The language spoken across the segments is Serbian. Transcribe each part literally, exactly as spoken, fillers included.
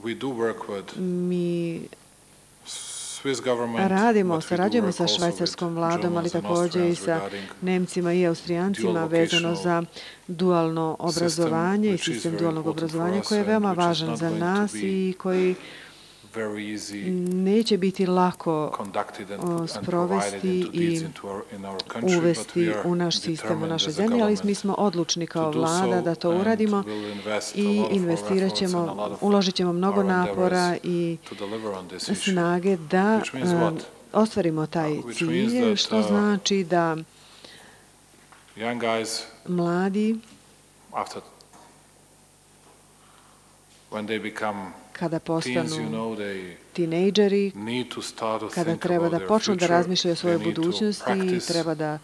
Mi radimo, sarađujemo sa švajcarskom vladom, ali također i sa Nemcima i Austrijancima vezano za dualno obrazovanje i sistem dualnog obrazovanja koji je veoma važan za nas i koji neće biti lako sprovesti i uvesti u naš sistem, u naše zemlje, ali mi smo odlučni kao vlada da to uradimo i investirat ćemo, uložit ćemo mnogo napora i snage da ostvarimo taj cilj, što znači da mladi kada postanu tinejdžeri, kada treba da počnu da razmišljaju o svojoj budućnosti i treba da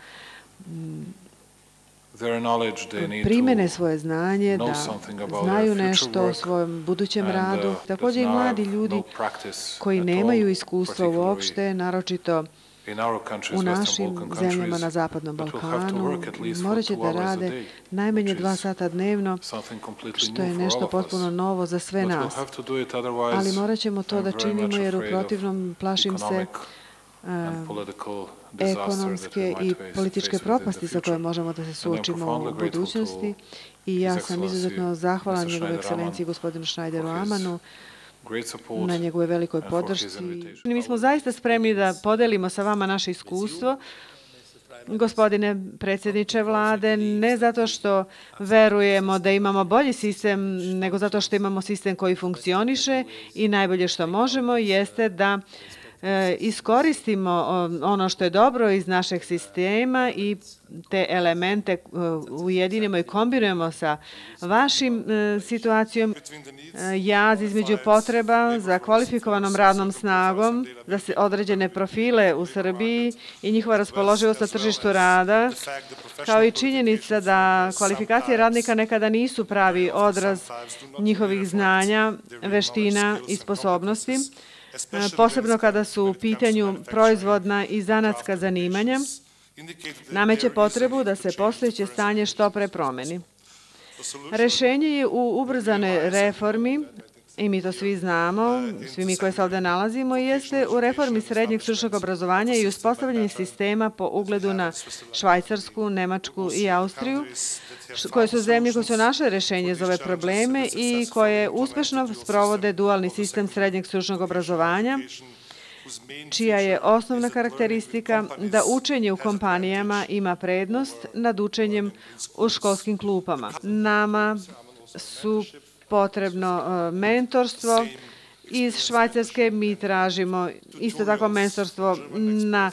primene svoje znanje, da znaju nešto o svojom budućem radu. Također i mladi ljudi koji nemaju iskustva uopšte, naročito u našim zemljama na Zapadnom Balkanu, morat će da rade najmanje dva sata dnevno, što je nešto potpuno novo za sve nas. Ali morat ćemo to da činimo jer u protivnom plašim se ekonomske i političke propasti sa koje možemo da se suočimo u budućnosti. I ja sam izuzetno zahvalan njegove ekscelenciji gospodinu Schneideru Amanu na njegove velikoj podršci. Mi smo zaista spremni da podelimo sa vama naše iskustvo, gospodine predsjedniče vlade, ne zato što verujemo da imamo bolji sistem, nego zato što imamo sistem koji funkcioniše i najbolje što možemo jeste da iskoristimo ono što je dobro iz našeg sistema i te elemente ujedinimo i kombinujemo sa vašim situacijom. Jaz između potreba za kvalifikovanom radnom snagom, da se određene profile u Srbiji i njihova raspoloživost na tržištu rada, kao i činjenica da kvalifikacije radnika nekada nisu pravi odraz njihovih znanja, veština i sposobnosti, posebno kada su u pitanju proizvodna i zanatska zanimanja, nameće potrebu da se postojeće stanje što pre promeni. Rešenje je u ubrzanoj reformi, i mi to svi znamo, svi mi koji se ovdje nalazimo, jeste u reformi srednjeg stručnog obrazovanja i uspostavljanje sistema po ugledu na Švajcarsku, Nemačku i Austriju, koje su zemlje koje su našle rešenje za ove probleme i koje uspešno sprovode dualni sistem srednjeg stručnog obrazovanja, čija je osnovna karakteristika da učenje u kompanijama ima prednost nad učenjem u školskim klupama. Nama su potrebno mentorstvo iz Švajcarske, mi tražimo isto tako mentorstvo na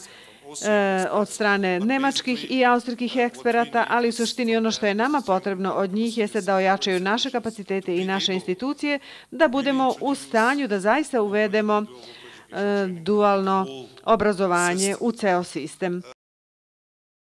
od strane nemačkih i austrijskih eksperata, ali u suštini ono što je nama potrebno od njih jeste da ojačaju naše kapacitete i naše institucije, da budemo u stanju da zaista uvedemo dualno obrazovanje u ceo sistem.